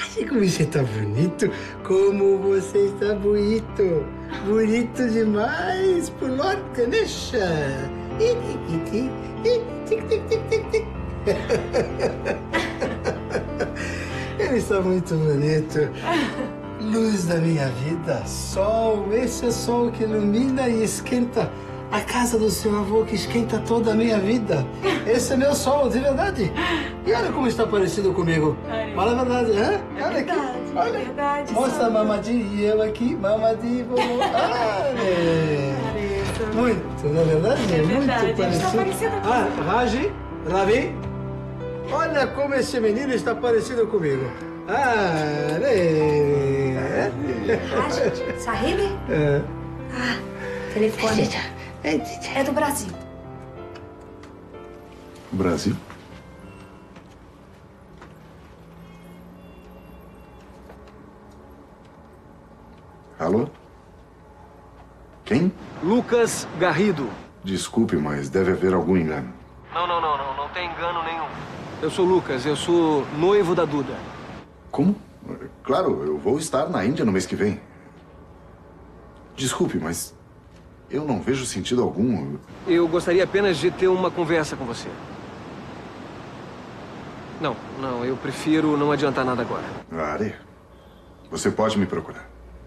Ai, como você tá bonito. Como você está bonito. Bonito demais. Pulota, deixa. Ele está muito bonito. Luz da minha vida. Sol. Esse é sol que ilumina e esquenta a casa do seu avô, que esquenta toda a minha vida. Esse é meu sol, de verdade. E olha como está parecido comigo. Fala a verdade, hein? É Olha verdade, aqui. Olha. é verdade. Mostra a mamadinha e eu aqui, mamadinha. Muito, não é verdade? É verdade, Muito parecido. está parecido com Ah, Raji, Ravi, olha como esse menino está parecido comigo. Rajat, Sahib? Telefone. É do Brasil. Brasil? Alô? Quem? Lucas Garrido. Desculpe, mas deve haver algum engano. Não tem engano nenhum. Eu sou Lucas, eu sou noivo da Duda. Como? Claro, eu vou estar na Índia no mês que vem. Desculpe, mas eu não vejo sentido algum. Eu gostaria apenas de ter uma conversa com você. Não, eu prefiro não adiantar nada agora. Are, você pode me procurar.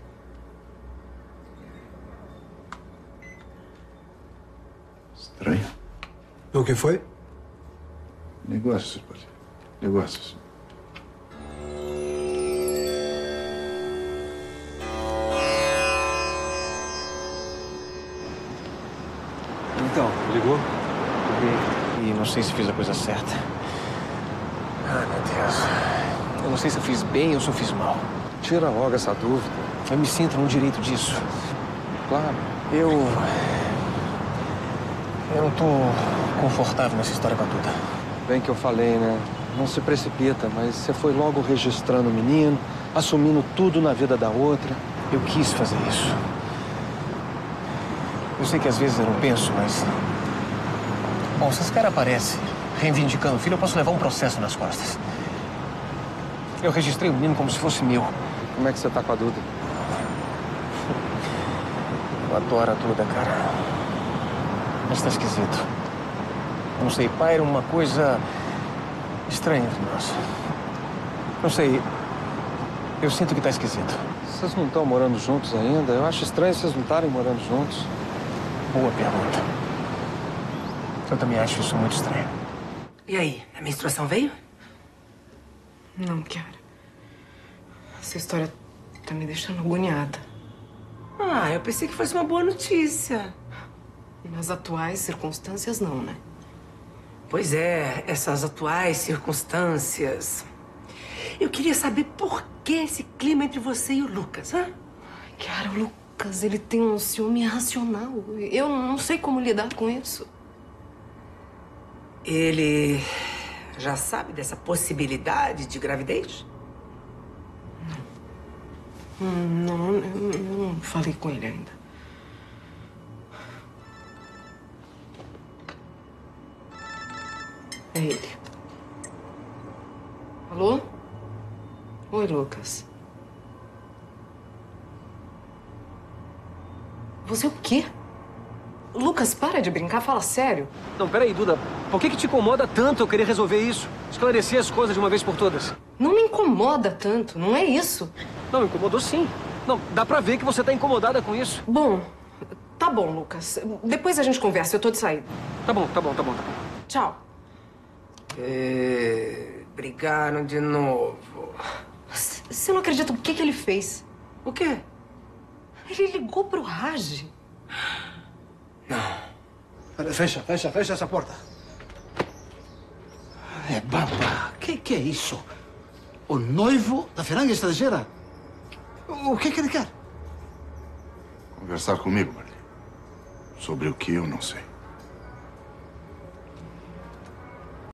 Estranho. O que foi? Negócios, pai. Negócios. Então, ligou? Liguei e não sei se fiz a coisa certa. Ai, meu Deus. Eu não sei se eu fiz bem ou se eu fiz mal. Tira logo essa dúvida. Eu me sinto no direito disso. Claro. Eu não tô confortável nessa história com a Duda. Bem que eu falei, né? Não se precipita, mas você foi logo registrando o menino, assumindo tudo na vida da outra. Eu quis fazer isso. Eu sei que às vezes eu não penso, mas... Bom, se esse cara aparece reivindicando o filho, eu posso levar um processo nas costas. Eu registrei o menino como se fosse meu. Como é que você tá com a Duda? Eu adoro a Duda, cara. Mas tá esquisito. Eu não sei, pai, era uma coisa estranha entre nós. Não sei, eu sinto que tá esquisito. Vocês não estão morando juntos ainda? Eu acho estranho vocês não estarem morando juntos. Boa pergunta. Eu também acho isso muito estranho. E aí, a menstruação veio? Não, Chiara. Essa história tá me deixando agoniada. Ah, eu pensei que fosse uma boa notícia. Nas atuais circunstâncias, não, né? Pois é, essas atuais circunstâncias. Eu queria saber por que esse clima entre você e o Lucas, hã? Chiara, o Lucas, ele tem um ciúme irracional. Eu não sei como lidar com isso. Ele já sabe dessa possibilidade de gravidez? Não, eu não falei com ele ainda. É ele. Alô? Oi, Lucas. Você o quê? Lucas, para de brincar, fala sério. Não, peraí, Duda. Por que te incomoda tanto eu querer resolver isso? Esclarecer as coisas de uma vez por todas? Não me incomoda tanto, não é isso. Não, me incomodou sim. Não, dá pra ver que você tá incomodada com isso. Bom, tá bom, Lucas. Depois a gente conversa, eu tô de saída. Tá bom. Tchau. Brigaram de novo. Você não acredita o que ele fez? O quê? Ele ligou pro Raj. Não. Fecha essa porta. É baba. Que é isso? O noivo da Feranga estrangeira? O que ele quer? Conversar comigo, Marli. Sobre o que eu não sei.